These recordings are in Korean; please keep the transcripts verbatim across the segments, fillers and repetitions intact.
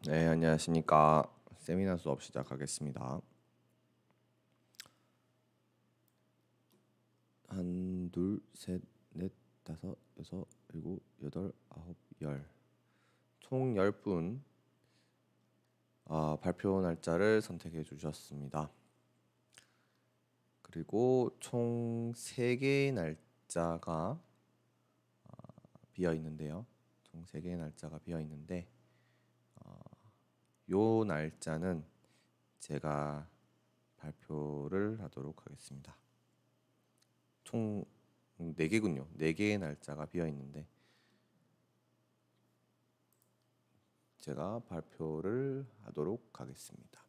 네, 안녕하십니까. 세미나 수업 시작하겠습니다. 한, 둘, 셋, 넷, 다섯, 여섯, 일곱, 여덟, 아홉, 열. 총 열 분 아, 발표 날짜를 선택해 주셨습니다. 그리고 총 세 개의 날짜가 아, 비어 있는데요. 총 세 개의 날짜가 비어 있는데 어, 요 날짜는 제가 발표를 하도록 하겠습니다. 총 네 개군요. 네 개의 날짜가 비어 있는데 제가 발표를 하도록 하겠습니다.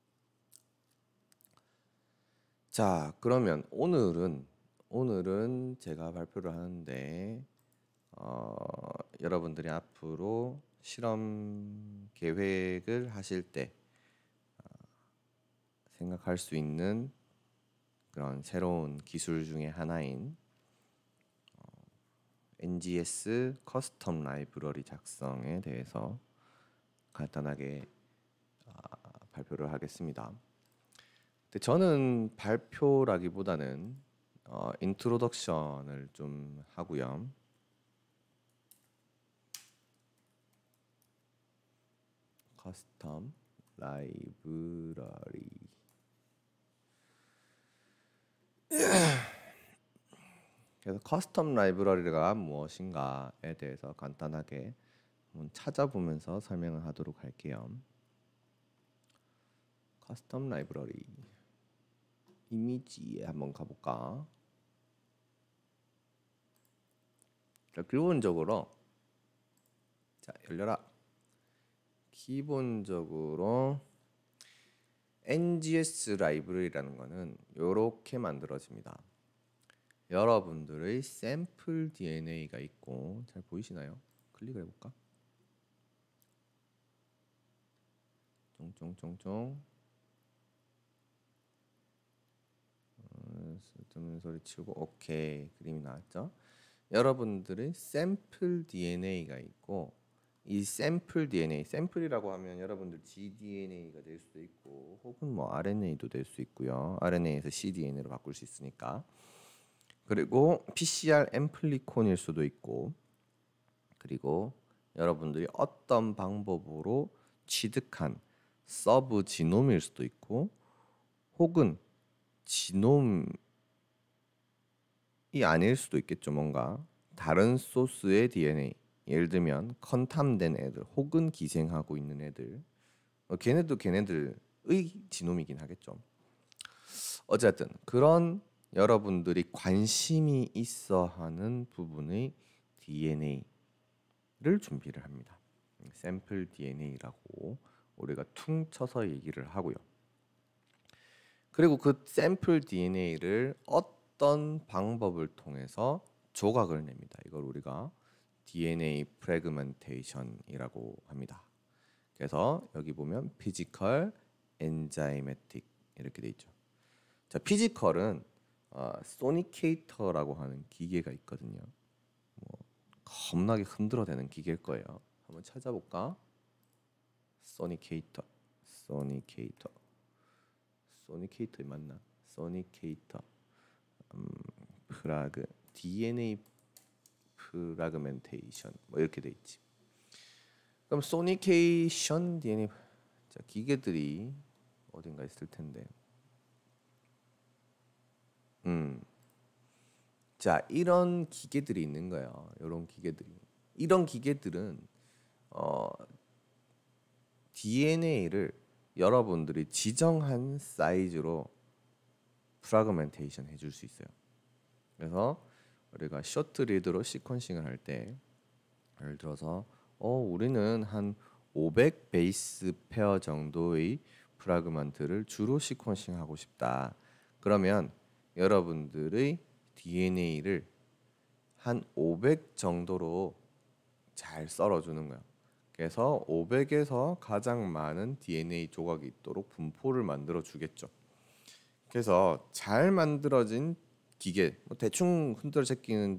자, 그러면 오늘은 오늘은 제가 발표를 하는데 어, 여러분들이 앞으로 실험 계획을 하실 때 어, 생각할 수 있는 그런 새로운 기술 중에 하나인 어, 엔지에스 커스텀 라이브러리 작성에 대해서 간단하게 아, 발표를 하겠습니다. 근데 저는 발표라기보다는 어, 인트로덕션을 좀 하고요. 커스텀 라이브러리 그래서 커스텀 라이브러리가 무엇인가에 대해서 간단하게 한번 찾아보면서 설명을 하도록 할게요. 커스텀 라이브러리 이미지에 한번 가볼까? 자, 기본적으로 자 열려라. 기본적으로 엔지에스 라이브러리라는 거는 이렇게 만들어집니다. 여러분들의 샘플 디엔에이가 있고, 잘 보이시나요? 클릭을 해볼까? 쫑쫑쫑쫑. 쓰는 소리 치우고 오케이, 그림이 나왔죠? 여러분들의 샘플 디엔에이가 있고, 이 샘플 디엔에이, 샘플이라고 하면 여러분들 지디엔에이가 될 수도 있고 혹은 뭐 알엔에이도 될 수 있고요. 알엔에이에서 씨디엔에이로 바꿀 수 있으니까. 그리고 피씨알 앰플리콘일 수도 있고, 그리고 여러분들이 어떤 방법으로 취득한 서브 지놈일 수도 있고, 혹은 지놈이 아닐 수도 있겠죠. 뭔가 다른 소스의 디엔에이, 예를 들면 컨탐된 애들 혹은 기생하고 있는 애들, 어, 걔네도 걔네들의 지놈이긴 하겠죠. 어쨌든 그런 여러분들이 관심이 있어 하는 부분의 디엔에이를 준비를 합니다. 샘플 디엔에이라고 우리가 퉁쳐서 얘기를 하고요. 그리고 그 샘플 디엔에이를 어떤 방법을 통해서 조각을 냅니다. 이걸 우리가 디엔에이 프래그멘테이션이라고 합니다. 그래서 여기 보면 피지컬, 엔자이매틱 이렇게 돼 있죠. 자, 피지컬은 어, 소니케이터라고 하는 기계가 있거든요. 뭐 겁나게 흔들어대는 기계일 거예요. 한번 찾아볼까? 소니케이터, 소니케이터, 소니케이터 맞나? 소니케이터, 음, 프라그, 디엔에이 프라그멘테이션 뭐 이렇게 돼 있지. 그럼 소니케이션 디엔에이, 자, 기계들이 어딘가 있을 텐데. 음. 자, 이런 기계들이 있는 거예요. 이런 기계들이. 이런 기계들은 어, 디엔에이를 여러분들이 지정한 사이즈로 프라그멘테이션 해줄 수 있어요. 그래서 우리가 쇼트 리드로 시퀀싱을 할 때, 예를 들어서 어, 우리는 한 오백 베이스 페어 정도의 프라그먼트를 주로 시퀀싱 하고 싶다. 그러면 여러분들의 디엔에이를 한 오백 정도로 잘 썰어주는 거예요. 그래서 오백에서 가장 많은 디엔에이 조각이 있도록 분포를 만들어 주겠죠. 그래서 잘 만들어진 기계, 뭐 대충 흔들어 제끼는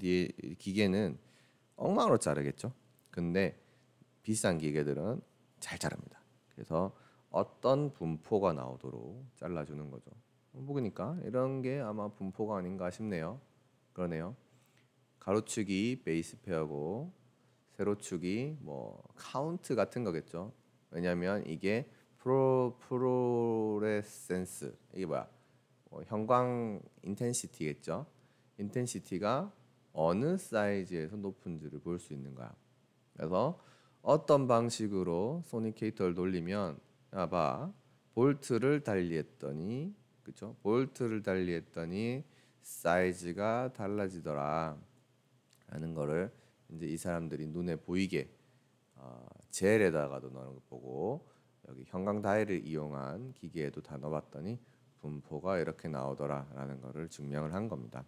기계는 엉망으로 자르겠죠. 근데 비싼 기계들은 잘 자릅니다. 그래서 어떤 분포가 나오도록 잘라주는 거죠. 보니까 이런 게 아마 분포가 아닌가 싶네요. 그러네요. 가로축이 베이스 페어고 세로축이 뭐 카운트 같은 거겠죠. 왜냐하면 이게 프로 프로레센스 이게 뭐야? 어, 형광 인텐시티겠죠. 인텐시티가 어느 사이즈에서 높은지를 볼 수 있는 거야. 그래서 어떤 방식으로 소니케이터를 돌리면 봐 볼트를 달리했더니 그쵸? 볼트를 달리했더니 사이즈가 달라지더라 라는 거를 이제 이 사람들이 눈에 보이게 어, 젤에다가도 넣은 거 보고 여기 형광 다이를 이용한 기계에도 다 넣어봤더니 분포가 이렇게 나오더라 라는 거를 증명을 한 겁니다.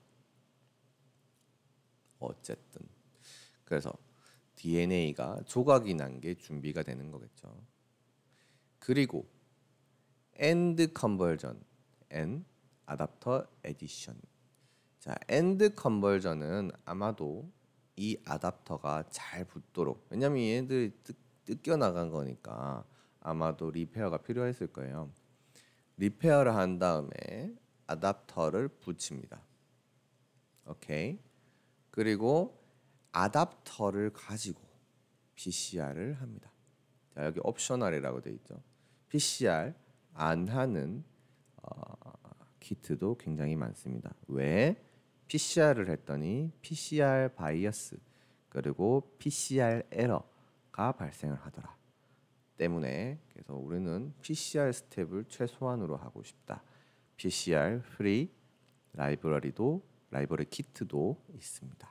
어쨌든 그래서 디엔에이가 조각이 난 게 준비가 되는 거겠죠. 그리고 AND 컨버전 and 아답터 에디션. 자, AND 컨버전은 아마도 이 아답터가 잘 붙도록, 왜냐면 얘들이 뜯겨 나간 거니까 아마도 리페어가 필요했을 거예요. 리페어를 한 다음에 아답터를 붙입니다. 오케이. 그리고 아답터를 가지고 피씨알을 합니다. 자, 여기 옵셔널이라고 돼 있죠. 피씨알 안 하는 어, 키트도 굉장히 많습니다. 왜? 피씨알을 했더니 피씨알 바이어스 그리고 피씨알 에러가 발생을 하더라. 때문에 그래서 우리는 피씨알 스텝을 최소한으로 하고 싶다. 피씨알 프리 라이브러리도 라이브러리 키트도 있습니다.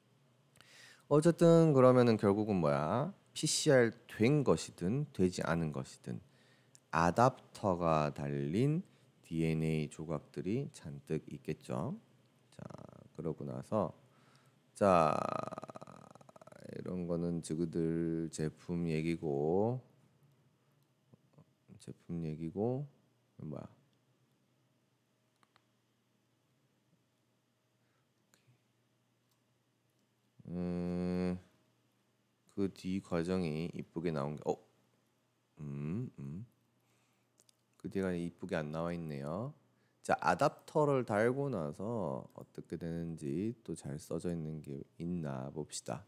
어쨌든 그러면은 결국은 뭐야? 피씨알 된 것이든 되지 않은 것이든 아답터가 달린 디엔에이 조각들이 잔뜩 있겠죠. 자, 그러고 나서 자 이런 거는 지그들 제품 얘기고 제품 얘기고 뭐야? 음, 그 뒤 과정이 이쁘게 나온 게 어, 음, 음. 그 뒤가 이쁘게 안 나와 있네요. 자, 아답터를 달고 나서 어떻게 되는지 또 잘 써져 있는 게 있나 봅시다.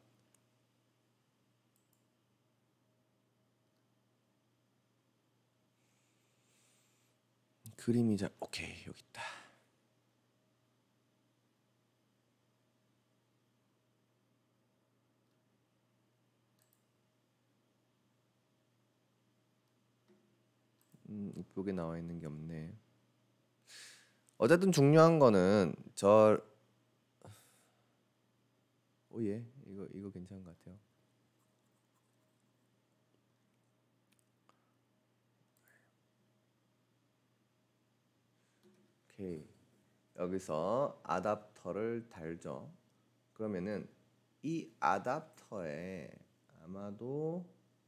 그림이 잘 오케이 여기 있다. 음, 이쁘게 나와 있는 게 없네. 어쨌든 중요한 거는 저 오예 이거 이거 괜찮은 것 같아요. 오케이 여기서 아답터를 달죠. 그러면은 이 아답터에 아마도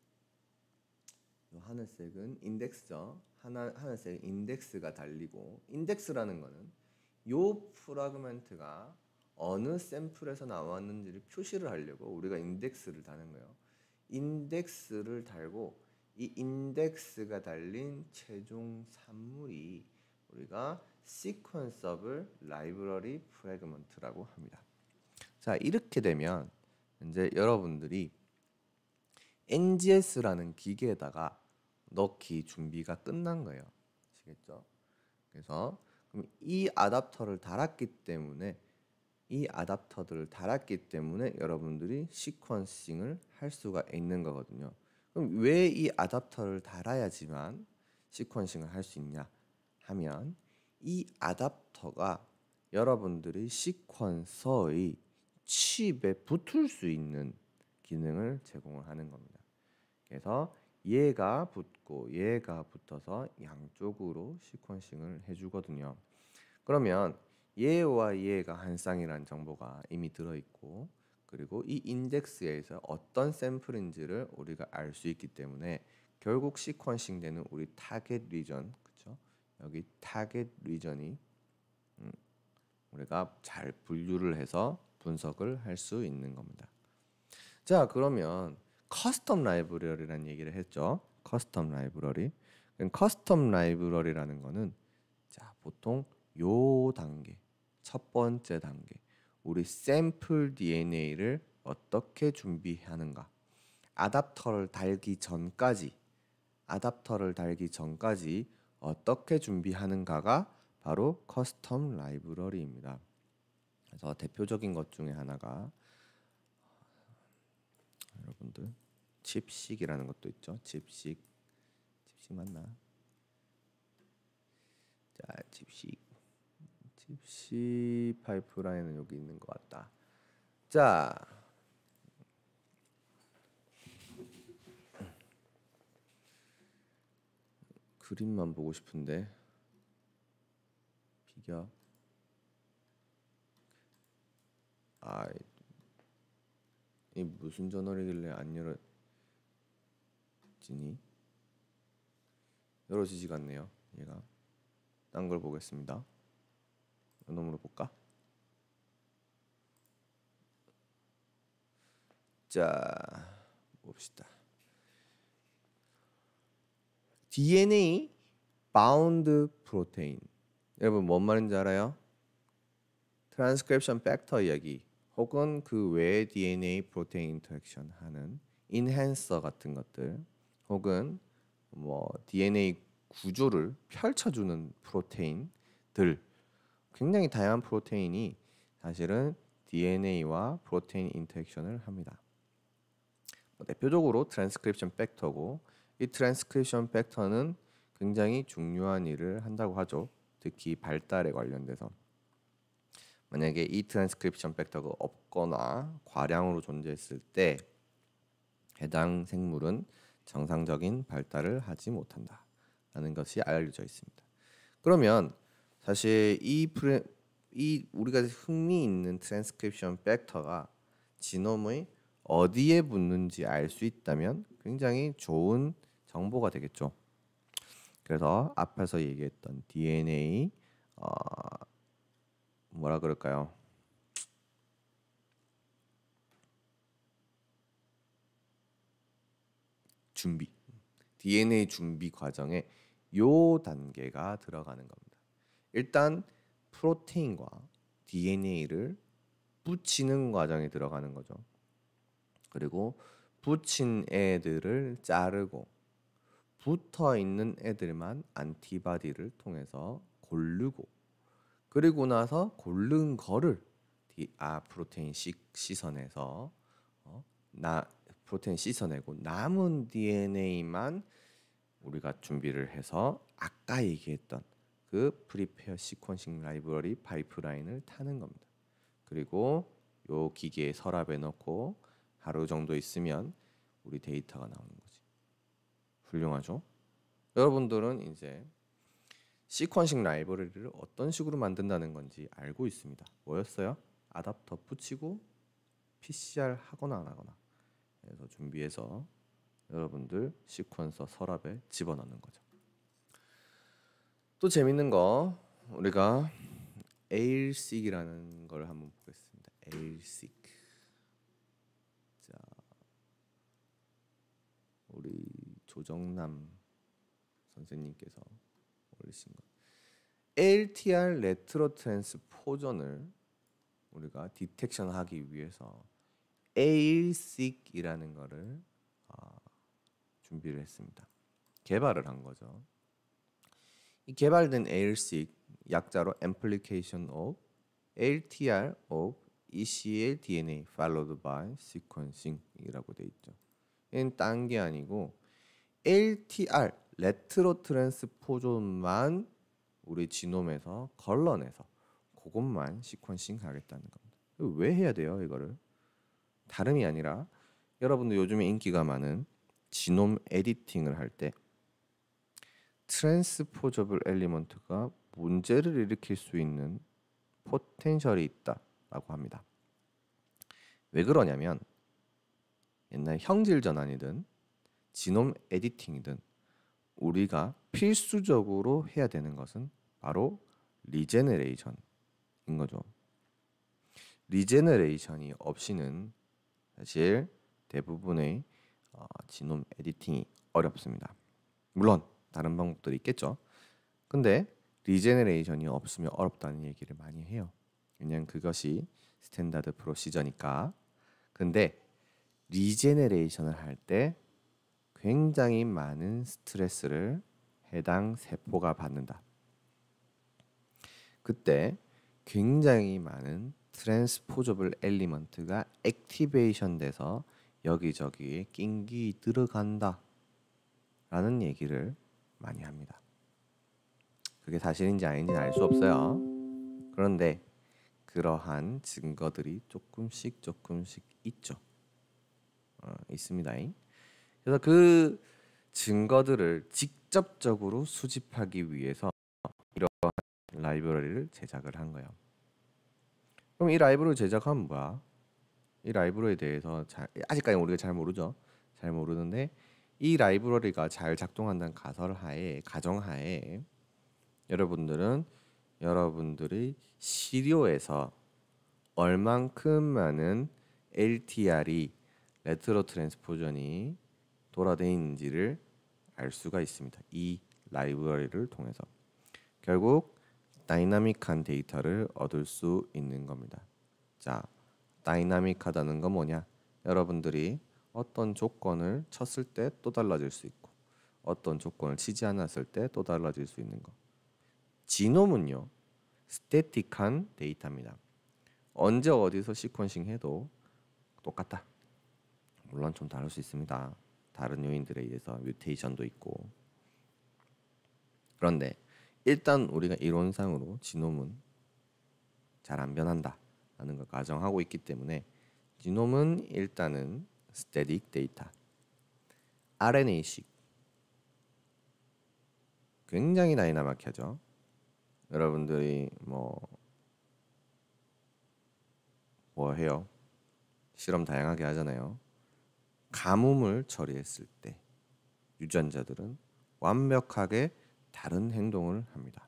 하늘색은 인덱스죠. 하나 하늘색 인덱스가 달리고 인덱스라는 거는 요 프라그먼트가 어느 샘플에서 나왔는지를 표시를 하려고 우리가 인덱스를 다는 거예요. 인덱스를 달고 이 인덱스가 달린 최종 산물이 우리가 시퀀스 오브 라이브러리 프래그먼트라고 합니다. 자, 이렇게 되면 이제 여러분들이 엔지에스라는 기계에다가 넣기 준비가 끝난 거예요. 아시겠죠? 그래서 그럼 이 아답터를 달았기 때문에 이 아답터들을 달았기 때문에 여러분들이 시퀀싱을 할 수가 있는 거거든요. 그럼 왜 이 아답터를 달아야지만 시퀀싱을 할 수 있냐 하면 이 아답터가 여러분들이 시퀀서의 칩에 붙을 수 있는 기능을 제공을 하는 겁니다. 그래서 얘가 붙고 얘가 붙어서 양쪽으로 시퀀싱을 해주거든요. 그러면 얘와 얘가 한 쌍이라는 정보가 이미 들어있고 그리고 이 인덱스에서 어떤 샘플인지를 우리가 알 수 있기 때문에 결국 시퀀싱 되는 우리 타겟 리전 그쵸? 여기 타겟 리전이 음, 우리가 잘 분류를 해서 분석을 할 수 있는 겁니다. 자, 그러면 커스텀 라이브러리라는 얘기를 했죠. 커스텀 라이브러리. 커스텀 라이브러리라는 거는 자, 보통 요 단계, 첫 번째 단계, 우리 샘플 디엔에이를 어떻게 준비하는가, 아답터를 달기 전까지, 아답터를 달기 전까지 어떻게 준비하는가가 바로 커스텀 라이브러리입니다. 그래서 대표적인 것 중에 하나가 여러분들 칩식이라는 것도 있죠. 칩식, 칩식 맞나? 자, 칩식, 칩식 파이프라인은 여기 있는 것 같다. 자, 그림만 보고 싶은데 비교. 아, 이 무슨 저널이길래 안 열어지니? 열어지지가 않네요. 얘가. 딴 걸 보겠습니다. 이놈으로 볼까? 자, 봅시다. 디엔에이 바운드 프로테인. 여러분 뭔 말인지 알아요? 트랜스크립션 팩터 이야기 혹은 그 외의 디엔에이 프로테인 인터랙션 하는 인핸서 같은 것들 혹은 뭐 디엔에이 구조를 펼쳐주는 프로테인들, 굉장히 다양한 프로테인이 사실은 디엔에이와 프로테인 인터랙션을 합니다. 뭐 대표적으로 트랜스크립션 팩터고, 이 트랜스크립션 팩터는 굉장히 중요한 일을 한다고 하죠. 특히 발달에 관련돼서. 만약에 이 트랜스크립션 팩터가 없거나 과량으로 존재했을 때 해당 생물은 정상적인 발달을 하지 못한다라는 것이 알려져 있습니다. 그러면 사실 이, 프레, 이 우리가 흥미 있는 트랜스크립션 팩터가 지놈의 어디에 붙는지 알 수 있다면 굉장히 좋은 정보가 되겠죠. 그래서 앞에서 얘기했던 디엔에이 어, 뭐라 그럴까요? 준비. 디엔에이 준비 과정에 요 단계가 들어가는 겁니다. 일단 프로테인과 디엔에이를 붙이는 과정에 들어가는 거죠. 그리고 붙인 애들을 자르고 붙어 있는 애들만 안티바디를 통해서 고르고, 그리고 나서 고른 거를 디, 아 프로테인 시, 씻어내서 어, 나 프로테인 씻어내고 남은 디엔에이만 우리가 준비를 해서 아까 얘기했던 그 프리페어 시퀀싱 라이브러리 파이프라인을 타는 겁니다. 그리고 요 기계에 서랍에 넣고 하루 정도 있으면 우리 데이터가 나오는 거지. 훌륭하죠? 여러분들은 이제 시퀀싱 라이브러리를 어떤 식으로 만든다는 건지 알고 있습니다. 뭐였어요? 아답터 붙이고 피씨알 하거나 안 하거나 해서 준비해서 여러분들 시퀀서 서랍에 집어넣는 거죠. 또 재밌는 거 우리가 에일식이라는 걸 한번 보겠습니다. 에일식. 자, 우리 조정남 선생님께서 올리신 거. 엘티알 레트로 트랜스포전을 우리가 디텍션하기 위해서 에일식이라는 거를 어, 준비를 했습니다. 개발을 한 거죠. 이 개발된 에일식 약자로 Amplification of 엘티알 of 이씨엘 디엔에이 followed by sequencing이라고 돼 있죠. 얘는 딴 게 아니고 엘티알 레트로 트랜스포존만 우리 지놈에서 걸러내서 그것만 시퀀싱 하겠다는 겁니다. 왜 해야 돼요 이거를? 다름이 아니라 여러분들 요즘에 인기가 많은 지놈 에디팅을 할 때 트랜스포저블 엘리먼트가 문제를 일으킬 수 있는 포텐셜이 있다라고 합니다. 왜 그러냐면 옛날 형질 전환이든 지놈 에디팅이든 우리가 필수적으로 해야 되는 것은 바로 리제너레이션인 거죠. 리제너레이션이 없이는 사실 대부분의 어, 지놈 에디팅이 어렵습니다. 물론 다른 방법들이 있겠죠. 근데 리제네레이션이 없으면 어렵다는 얘기를 많이 해요. 왜냐면 그것이 스탠다드 프로시저니까. 근데 리제네레이션을 할 때 굉장히 많은 스트레스를 해당 세포가 받는다. 그때 굉장히 많은 트랜스포저블 엘리먼트가 액티베이션 돼서 여기저기에 낑기 들어간다 라는 얘기를 많이 합니다. 그게 사실인지 아닌지는 알 수 없어요. 그런데 그러한 증거들이 조금씩 조금씩 있죠. 어, 있습니다. 그래서 그 증거들을 직접적으로 수집하기 위해서 이러한 라이브러리를 제작을 한 거예요. 그럼 이 라이브러리 제작하면 뭐야? 이 라이브러리에 대해서 잘, 아직까지 우리가 잘 모르죠. 잘 모르는데 이 라이브러리가 잘 작동한다는 가설하에 가정하에 여러분들은 여러분들의 시료에서 얼만큼 많은 엘티알이 레트로 트랜스포전이 돌아다니는지를 알 수가 있습니다. 이 라이브러리를 통해서 결국 다이나믹한 데이터를 얻을 수 있는 겁니다. 자, 다이나믹하다는 건 뭐냐? 여러분들이 어떤 조건을 쳤을 때 또 달라질 수 있고 어떤 조건을 치지 않았을 때 또 달라질 수 있는 거. 지놈은요 스태틱한 데이터입니다. 언제 어디서 시퀀싱 해도 똑같다. 물론 좀 다를 수 있습니다. 다른 요인들에 의해서 뮤테이션도 있고. 그런데 일단 우리가 이론상으로 지놈은 잘 안 변한다 라는 걸 가정하고 있기 때문에 지놈은 일단은 스태틱 데이터. 알엔에이식 굉장히 다이나믹하죠. 여러분들이 뭐, 뭐 해요? 실험 다양하게 하잖아요. 가뭄을 처리했을 때 유전자들은 완벽하게 다른 행동을 합니다.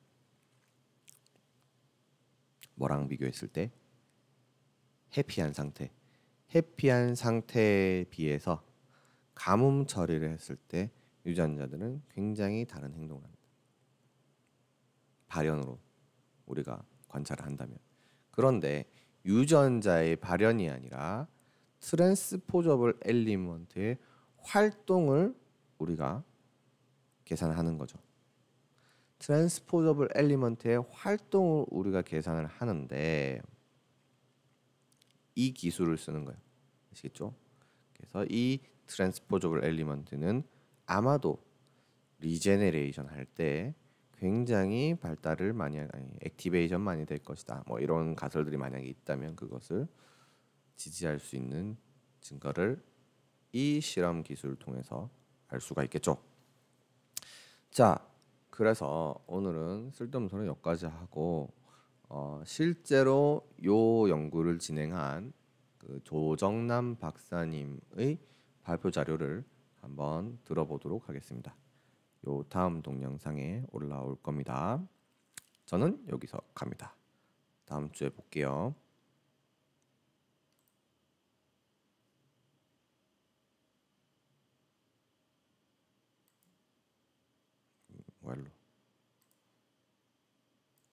뭐랑 비교했을 때? 해피한 상태. 해피한 상태에 비해서 가뭄 처리를 했을 때 유전자들은 굉장히 다른 행동을 합니다. 발현으로 우리가 관찰을 한다면. 그런데 유전자의 발현이 아니라 트랜스포저블 엘리먼트의 활동을 우리가 계산하는 거죠. 트랜스포저블 엘리먼트의 활동을 우리가 계산을 하는데 이 기술을 쓰는 거예요. 아시겠죠? 그래서 이 트랜스포저블 엘리먼트는 아마도 리제네레이션 할 때 굉장히 발달을 많이 아니, 액티베이션 많이 될 것이다. 뭐 이런 가설들이 만약에 있다면 그것을 지지할 수 있는 증거를 이 실험 기술을 통해서 알 수가 있겠죠. 자, 그래서 오늘은 쓸데없는 소리 여기까지 하고 어, 실제로 요 연구를 진행한 그 조정남 박사님의 발표 자료를 한번 들어보도록 하겠습니다. 요 다음 동영상에 올라올 겁니다. 저는 여기서 갑니다. 다음 주에 볼게요. 완료.